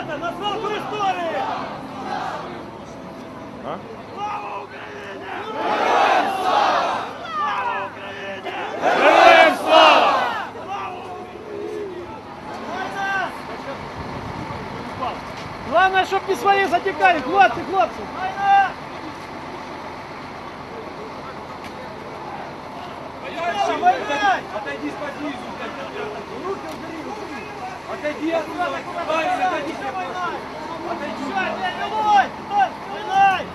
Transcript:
Ребята, на свалку історії! А? Слава Україні! Героям слава! Слава Україні! Героям слава! Главное, чтобы не свои затекали, хлопцы, хлопцы. Отойди с позиции. Руки убери, руки. Отойди оттуда. Отойди. Отойди. Давай. Давай.